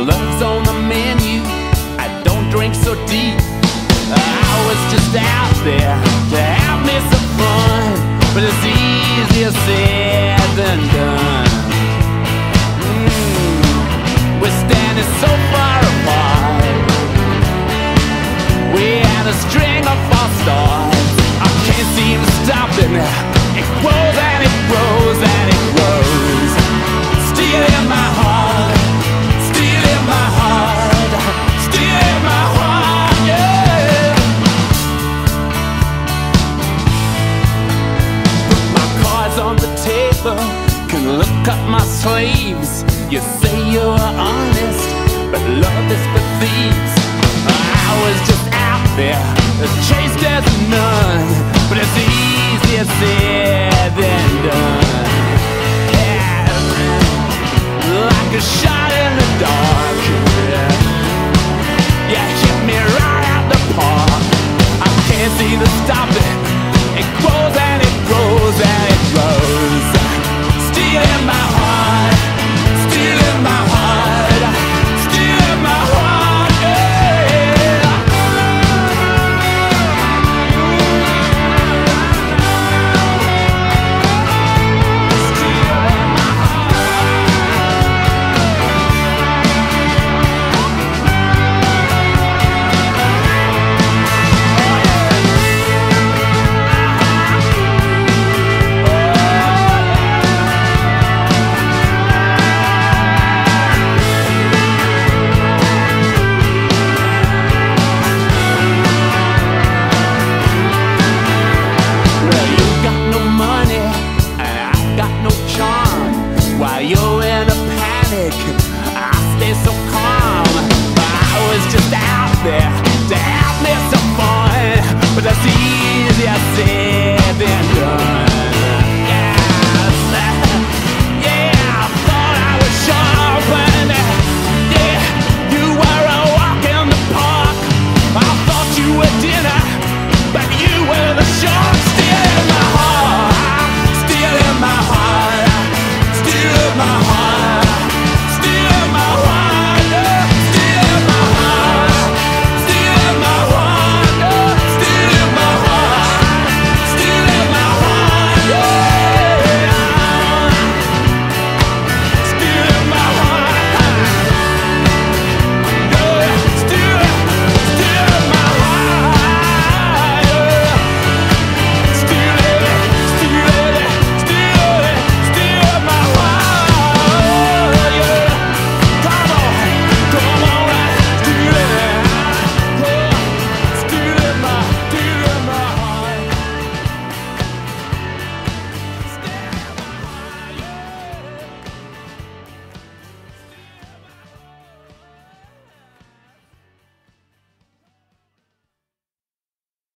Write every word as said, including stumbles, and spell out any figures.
love's on the menu, I don't drink so deep. I was just out there to have me some fun, but it's easier said than done. mm, We're standing so far apart. We had a string of false starts. I can't seem to stop it. It grows and it grows and it grows. Still in my heart, still in my heart, still in my heart, yeah. Put my cards on the table, can look up my sleeves. You say you're honest, but love is for thieves. I was just out there, chased as none, but it's easy